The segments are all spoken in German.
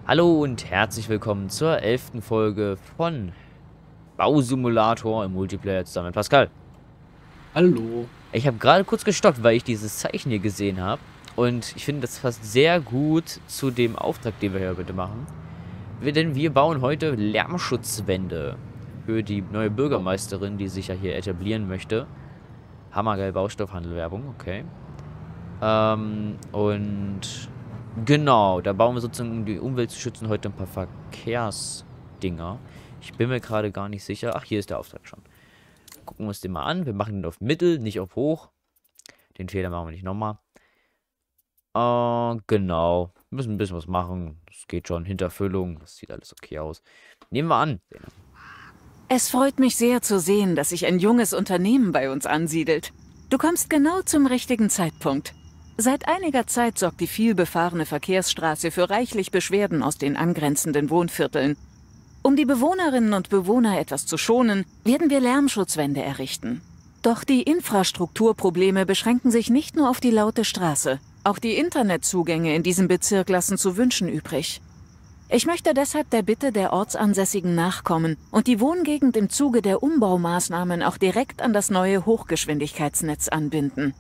Hallo und herzlich willkommen zur 11. Folge von Bausimulator im Multiplayer zusammen mit Pascal. Hallo. Ich habe gerade kurz gestockt, weil ich dieses Zeichen hier gesehen habe. Und ich finde, das passt sehr gut zu dem Auftrag, den wir hier bitte machen. Denn wir bauen heute Lärmschutzwände für die neue Bürgermeisterin, die sich ja hier etablieren möchte. Hammergeil, Baustoffhandel-Werbung, okay. Und genau, da bauen wir sozusagen, um die Umwelt zu schützen, heute ein paar Verkehrsdinger. Ich bin mir gerade gar nicht sicher. Ach, hier ist der Auftrag schon. Gucken wir uns den mal an. Wir machen den auf Mittel, nicht auf Hoch. Den Fehler machen wir nicht nochmal. Genau. Wir müssen ein bisschen was machen. Das geht schon. Hinterfüllung. Das sieht alles okay aus. Nehmen wir an. Es freut mich sehr zu sehen, dass sich ein junges Unternehmen bei uns ansiedelt. Du kommst genau zum richtigen Zeitpunkt. Seit einiger Zeit sorgt die vielbefahrene Verkehrsstraße für reichlich Beschwerden aus den angrenzenden Wohnvierteln. Um die Bewohnerinnen und Bewohner etwas zu schonen, werden wir Lärmschutzwände errichten. Doch die Infrastrukturprobleme beschränken sich nicht nur auf die laute Straße. Auch die Internetzugänge in diesem Bezirk lassen zu wünschen übrig. Ich möchte deshalb der Bitte der Ortsansässigen nachkommen und die Wohngegend im Zuge der Umbaumaßnahmen auch direkt an das neue Hochgeschwindigkeitsnetz anbinden.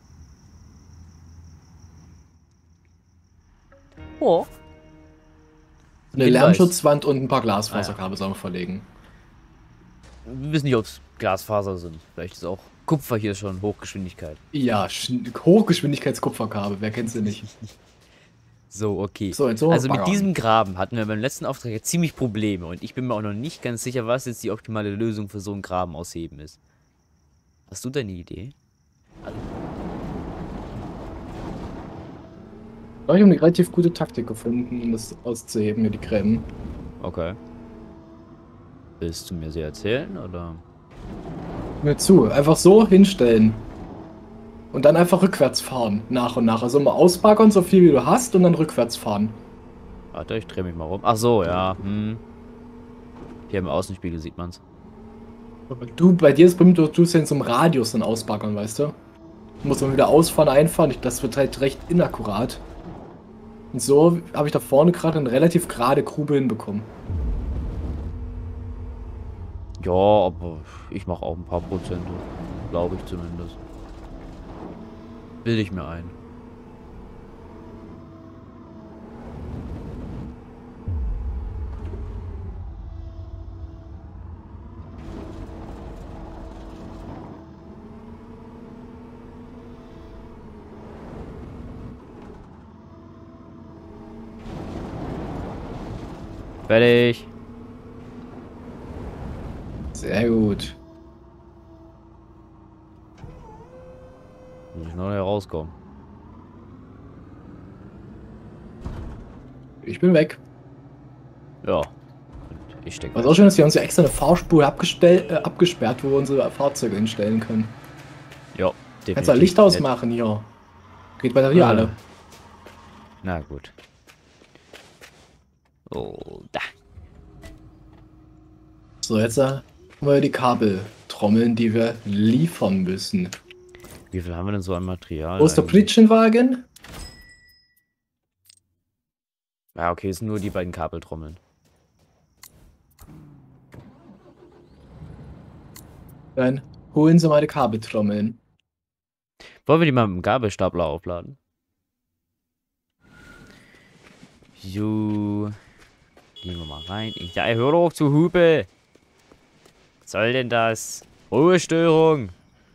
Oh. Eine Hinweis. Lärmschutzwand und ein paar Ah, Glasfaserkabel sollen wir verlegen. Wir wissen nicht, ob es Glasfaser sind. Vielleicht ist auch Kupfer hier schon Hochgeschwindigkeit. Ja, Hochgeschwindigkeitskupferkabel, wer kennt sie nicht? So, okay. So, jetzt so Also mit baggern. diesem Graben hatten wir beim letzten Auftrag ja ziemlich Probleme. Und ich bin mir auch noch nicht ganz sicher, was jetzt die optimale Lösung für so einen Graben ausheben ist. Hast du da eine Idee? Ich habe eine relativ gute Taktik gefunden, um das auszuheben, hier die Gräben. Okay. Willst du mir sie erzählen, oder? Mir zu, einfach so hinstellen. Und dann einfach rückwärts fahren, nach und nach. Also mal ausbaggern, so viel wie du hast, und dann rückwärts fahren. Warte, ich drehe mich mal rum. Ach so, ja. Hier im Außenspiegel sieht man's. Du, bei dir ist bestimmt, du tust ja in so einem Radius dann ausbaggern, weißt du? Muss man wieder ausfahren, einfahren. Das wird halt recht inakkurat. Und so habe ich da vorne gerade eine relativ gerade Grube hinbekommen. Ja, aber ich mache auch ein paar Prozente. Glaube ich zumindest. Bilde ich mir ein. Fertig. Sehr gut. Muss ich noch herauskommen. Ich bin weg. Ja. Und ich stecke. Was auch schön ist, wir haben uns ja extra eine Fahrspur abgesperrt, wo wir unsere Fahrzeuge hinstellen können. Ja, definitiv. Kannst du ein Licht ausmachen hier. Geht bei dir alle. Na gut. Oh, da. So, jetzt haben wir die Kabeltrommeln, die wir liefern müssen. Wie viel haben wir denn so an Material? Wo ist der eigentlich? Pritschenwagen? Ja, okay, es sind nur die beiden Kabeltrommeln. Dann holen Sie mal die Kabeltrommeln. Wollen wir die mal mit dem Gabelstapler aufladen? So. Gehen wir mal rein. Ja, hör doch auf zu hupe. Was soll denn das? Ruhestörung.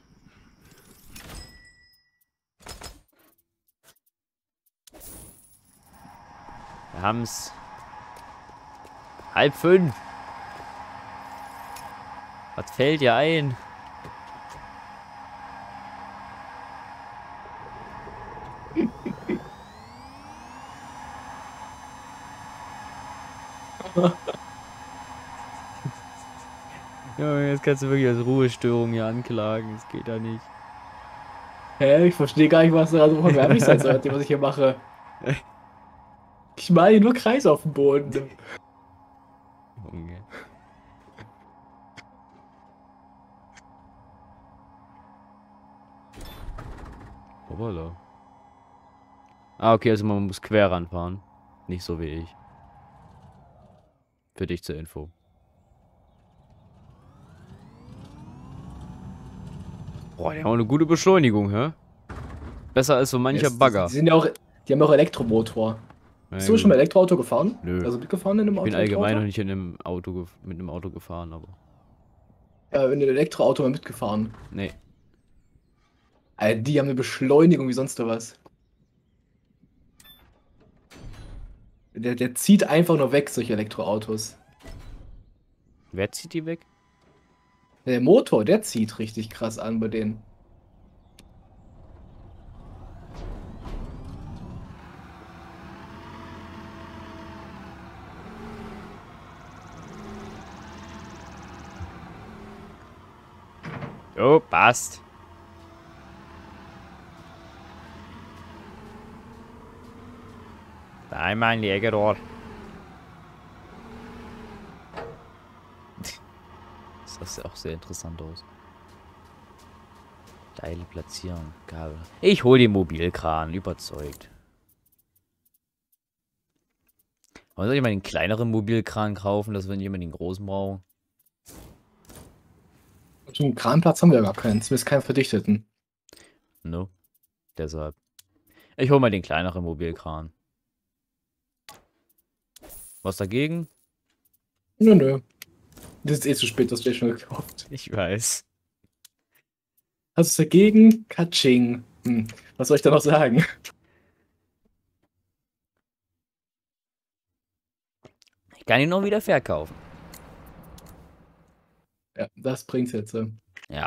Wir haben's 4:30. Was fällt dir ein? Ja, jetzt kannst du wirklich als Ruhestörung hier anklagen. Das geht ja nicht. Hä? Ich verstehe gar nicht, was da so verwerflich sein sollte, was ich hier mache. Ich mache nur Kreis auf dem Boden. Junge. Hoppala. Ah, okay, also man muss quer ranfahren. Nicht so wie ich. Für dich zur Info. Boah, die haben auch eine gute Beschleunigung, hä? Besser als so mancher Bagger. Die haben auch Elektromotor. Bist du schon mal Elektroauto gefahren? Nö. Also mitgefahren in einem Auto? Ich bin allgemein noch nicht in einem Auto mit einem Auto gefahren, aber. Ja, in einem Elektroauto mal mitgefahren. Nee. Alter, die haben eine Beschleunigung wie sonst was. Der zieht einfach nur weg, solche Elektroautos. Wer zieht die weg? Der Motor, der zieht richtig krass an bei denen. Jo, passt. Einmal ein Jägerrohr. Das sieht auch sehr interessant aus. Geile Platzierung. Kabel. Ich hole den Mobilkran. Überzeugt. Warum soll ich mal den kleineren Mobilkran kaufen, dass wir nicht immer den großen brauchen? So einen Kranplatz haben wir ja gar keinen. Zumindest keinen verdichteten. No. Deshalb. Ich hole mal den kleineren Mobilkran. Was dagegen? Nö, nö. Das ist eh zu spät, das hast du schon gekauft. Ich weiß. Hast du es dagegen? Katsching. Was soll ich da noch sagen? Ich kann ihn noch wieder verkaufen. Ja, das bringt's jetzt. Ja.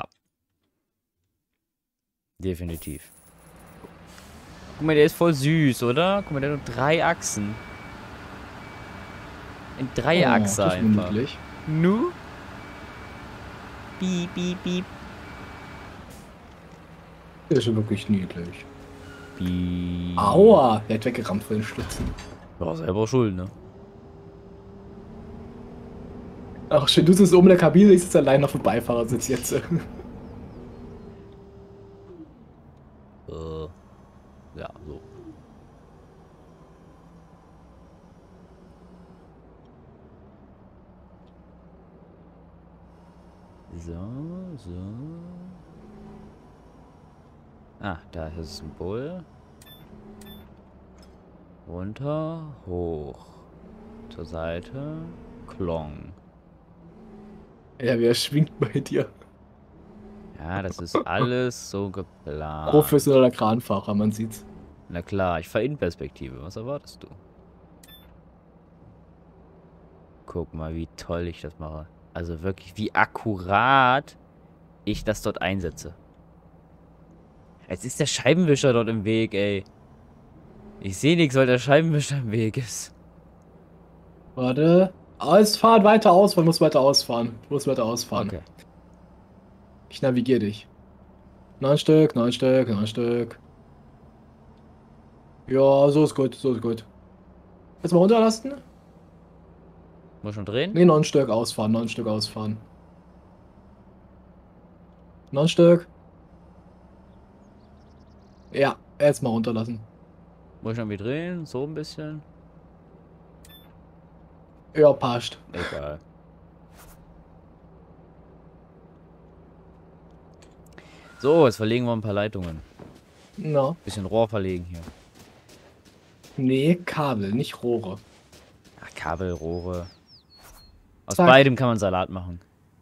Definitiv. Guck mal, der ist voll süß, oder? Guck mal, der hat nur 3 Achsen. Ein Dreiachser das ist einfach. niedlich. Nu? Piep, piep, piep. Der ist schon wirklich niedlich. Piep. Aua! Der hat weggerammt von den Stützen. War selber schuld, ne? Ach schön, du sitzt oben in der Kabine, ich sitze allein auf dem Beifahrersitz jetzt. Ja, so. So. Ah, da ist ein Bull. Runter, hoch. Zur Seite. Klong. Ja, wer schwingt bei dir? Ja, das ist alles so geplant. Professioneller Kranfahrer, man sieht's. Na klar, ich fahre Innenperspektive. Was erwartest du? Guck mal, wie toll ich das mache. Also wirklich, wie akkurat ich das dort einsetze. Jetzt ist der Scheibenwischer dort im Weg, ey. Ich sehe nichts, weil der Scheibenwischer im Weg ist. Warte. Ausfahren, weiter ausfahren, muss weiter ausfahren. Muss weiter ausfahren. Okay. Ich navigiere dich. 9 Stück, 9 Stück, 9 Stück. Ja, so ist gut, so ist gut. Jetzt mal runterlassen? Muss schon drehen? Ne, 9 Stück ausfahren, 9 Stück ausfahren. 9 Stück. Ja, jetzt mal runterlassen. Muss schon wieder drehen? So ein bisschen? Ja, passt. Egal. So, jetzt verlegen wir ein paar Leitungen. Na. Bisschen Rohr verlegen hier. Nee, Kabel, nicht Rohre. Ach, Kabel, Rohre. Aus Zack. beidem kann man Salat machen.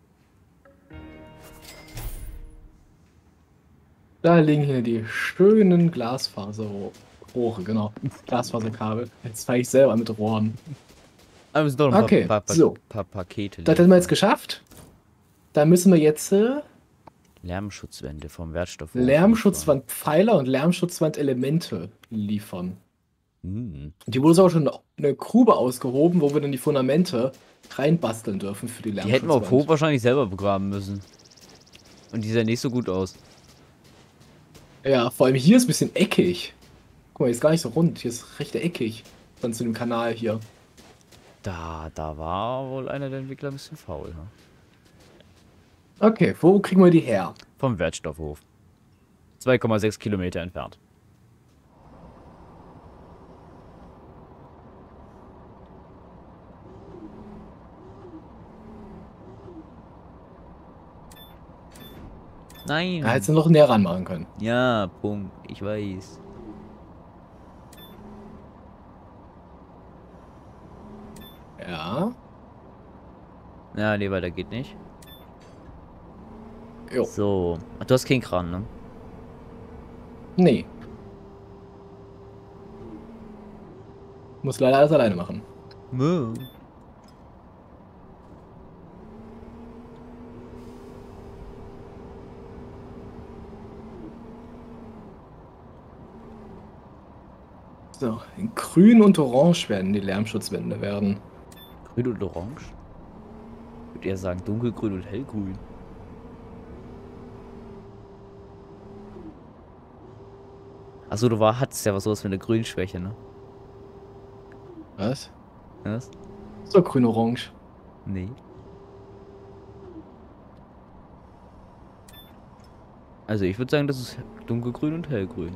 Da liegen hier die schönen Glasfaserrohre, genau. Glasfaserkabel. Jetzt fahre ich selber mit Rohren. Aber wir müssen doch ein Okay, so. paar Pakete. Das hätten wir jetzt geschafft. Da müssen wir jetzt Lärmschutzwände vom Wertstoff. Lärmschutzwandpfeiler und Lärmschutzwandelemente liefern. Die wurde auch schon eine Grube ausgehoben, wo wir dann die Fundamente reinbasteln dürfen für die Die hätten wir auf Lärmschutzwand. Hof wahrscheinlich selber begraben müssen. Und die sehen nicht so gut aus. Ja, vor allem hier ist ein bisschen eckig. Guck mal, hier ist gar nicht so rund. Hier ist recht eckig. Dann zu dem Kanal hier. Da war wohl einer der Entwickler ein bisschen faul, ne? Okay, wo kriegen wir die her? Vom Wertstoffhof. 2,6 Kilometer entfernt. Nein. Da hättest du noch näher ranmachen können. Ja, Punkt. Ich weiß. Ja. Ja, nee, weiter geht nicht. Jo. So. Ach, du hast keinen Kran, ne? Nee. Muss leider alles alleine machen. So, in grün und orange werden die Lärmschutzwände werden. Grün und orange? Ich würde eher sagen dunkelgrün und hellgrün. Achso, hattest ja was sowas wie eine Grünschwäche, ne? Was? Was? So, grün-orange. Nee. Also ich würde sagen, das ist dunkelgrün und hellgrün.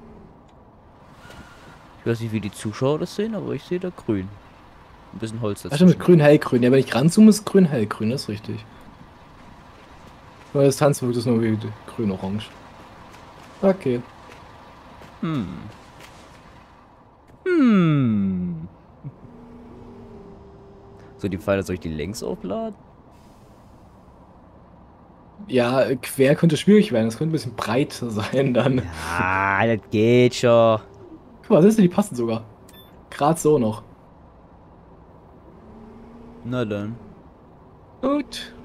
Ich weiß nicht, wie die Zuschauer das sehen, aber ich sehe da grün. Ein bisschen Holz dazu. Also mit grün-hellgrün. Ja, wenn ich ranzoome, ist grün-hellgrün, das ist richtig. Bei Distanz wirkt es nur wie grün-orange. Okay. So, die Pfeile, soll ich die längs aufladen? Ja, quer könnte schwierig werden. Das könnte ein bisschen breiter sein dann. Ah, das geht schon. Guck mal, siehst du, die passen sogar. Gerade so noch. Na dann. Gut.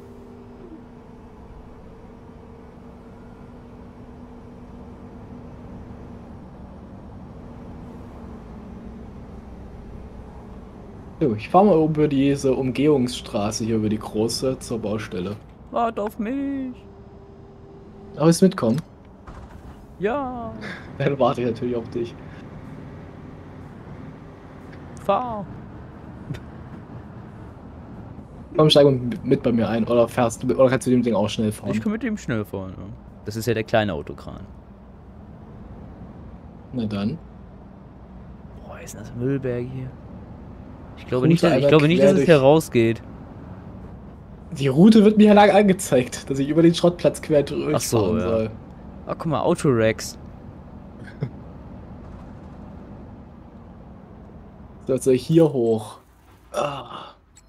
So, ich fahre mal über diese Umgehungsstraße hier, über die große, zur Baustelle. Wart auf mich. Aber willst du mitkommen? Ja. Dann warte ich natürlich auf dich. Fahr. Komm, steig mal mit bei mir ein. Oder fährst du, oder kannst du dem Ding auch schnell fahren? Ich kann mit dem schnell fahren. Ja. Das ist ja der kleine Autokran. Na dann. Boah, ist das Müllberg hier? Ich glaube Route nicht, einmal dass quer es hier rausgeht. Die Route wird mir ja lang angezeigt, dass ich über den Schrottplatz quer durchfahren Ach so, ja. soll. Ah, guck mal, Autorex. So, jetzt soll ich hier hoch. Ah.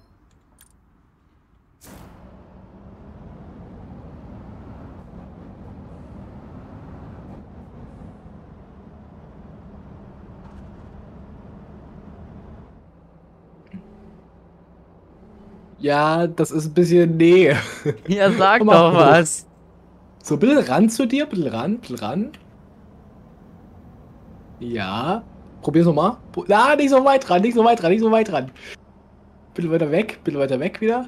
Ja, das ist ein bisschen Nähe. Ja, sag Komm mal doch hoch. was. So, ein bisschen ran zu dir, ein bisschen ran. Ja. Probier's nochmal. Ah, nicht so weit ran. Bisschen weiter weg wieder.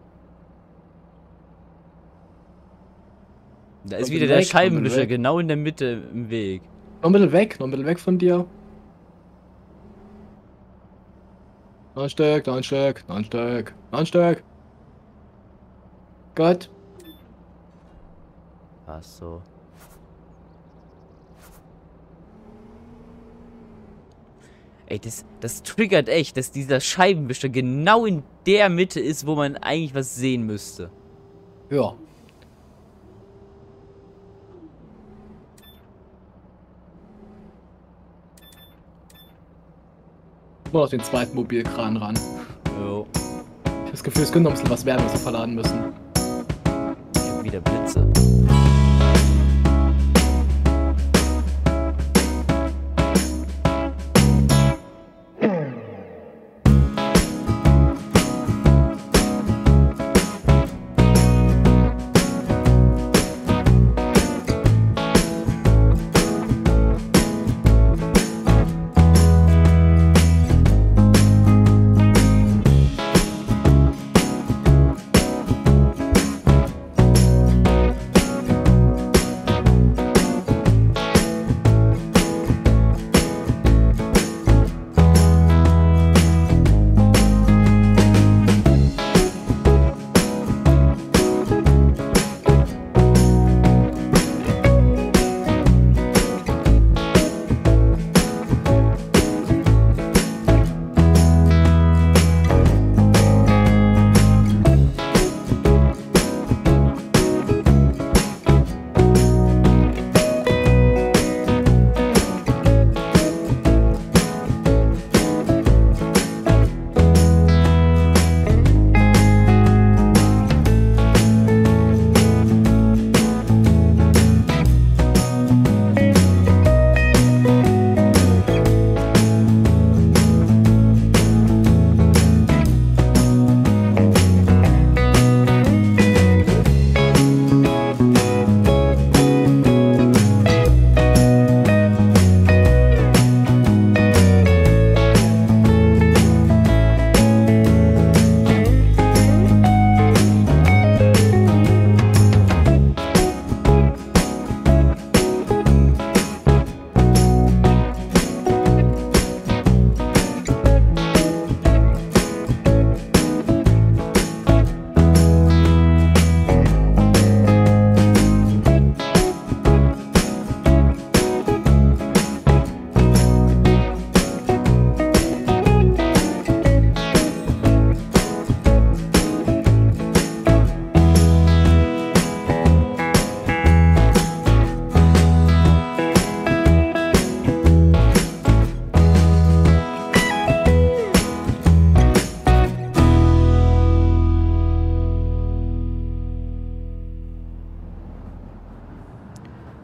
Da ist Komm, wieder bin der weg, komm, bin Scheibenwischer weg. genau in der Mitte im Weg. Noch ein bisschen weg von dir. Noch ein Stück. Gut. Ach so. Ey, das triggert echt, dass dieser Scheibenwischer genau in der Mitte ist, wo man eigentlich was sehen müsste. Ja. Nur noch den zweiten Mobilkran ran. Jo. Ich hab das Gefühl, es könnte noch ein bisschen was werden, was wir verladen müssen. Ich hab wieder Blitze.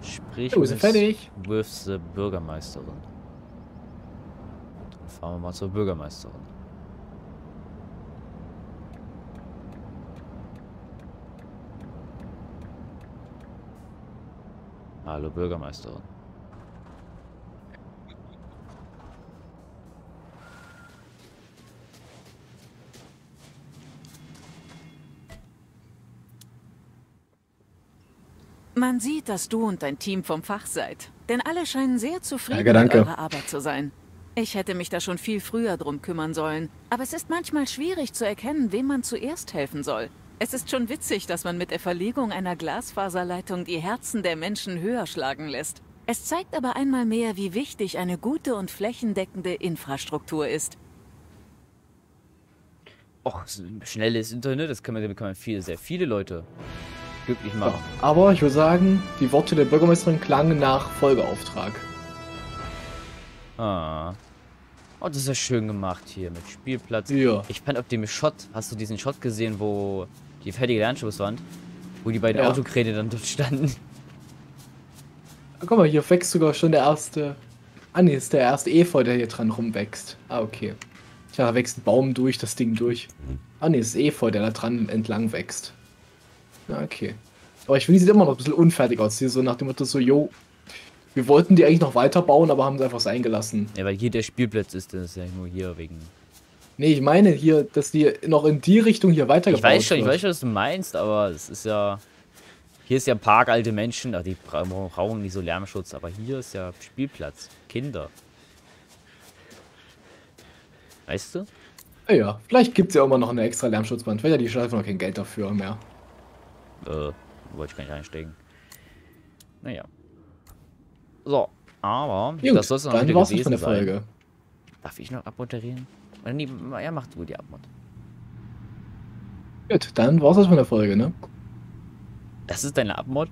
Sprich Jo, sind fertig. with the Bürgermeisterin. Dann fahren wir mal zur Bürgermeisterin. Hallo Bürgermeisterin. Man sieht, dass du und dein Team vom Fach seid. Denn alle scheinen sehr zufrieden Danke, mit danke. eurer Arbeit zu sein. Ich hätte mich da schon viel früher drum kümmern sollen. Aber es ist manchmal schwierig zu erkennen, wem man zuerst helfen soll. Es ist schon witzig, dass man mit der Verlegung einer Glasfaserleitung die Herzen der Menschen höher schlagen lässt. Es zeigt aber einmal mehr, wie wichtig eine gute und flächendeckende Infrastruktur ist. Och, schnelles Internet, damit kann man sehr viele Leute glücklich machen. Ja, aber ich würde sagen, die Worte der Bürgermeisterin klangen nach Folgeauftrag. Ah. Oh, das ist ja schön gemacht hier mit Spielplatz. Ja. Ich fand auf dem Shot, hast du diesen Shot gesehen, wo die fertige Lernschlusswand, wo die beiden Ja. Autokräne dann dort standen? Guck mal, hier wächst sogar schon der erste... Ah ne, ist der erste Efeu, der hier dran rumwächst. Ah, okay. Tja, da wächst ein Baum durch, das Ding durch. Ah ne, ist Efeu, der da dran entlang wächst. Ja, okay. Aber ich finde, die sieht immer noch ein bisschen unfertig aus. Hier so nach dem Motto so, jo, wir wollten die eigentlich noch weiterbauen, aber haben sie einfach sein gelassen. Ja, weil hier der Spielplatz ist, das ist ja nur hier wegen... Nee, ich meine hier, dass die noch in die Richtung hier weitergebaut Ich weiß schon, was du meinst, aber es ist ja... Hier ist ja Park, alte Menschen, ach, die brauchen nicht so Lärmschutz, aber hier ist ja Spielplatz, Kinder. Weißt du? Ja, vielleicht gibt es ja immer noch eine extra Lärmschutzwand. Vielleicht hat die Stadt einfach noch kein Geld dafür mehr. Wollte ich gar nicht einsteigen. Naja. So, aber Gut, das soll es dann dann wieder war's das von gewesen der sein. Folge. Darf ich noch abmoderieren? Oder nee, ja, mach du die Abmod. Gut, dann war's das von der Folge, ne? Das ist deine Abmod?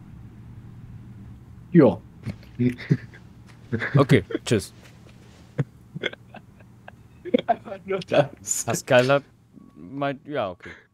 Ja. Okay, tschüss. Einfach nur das. Pascal hat meint, ja, okay.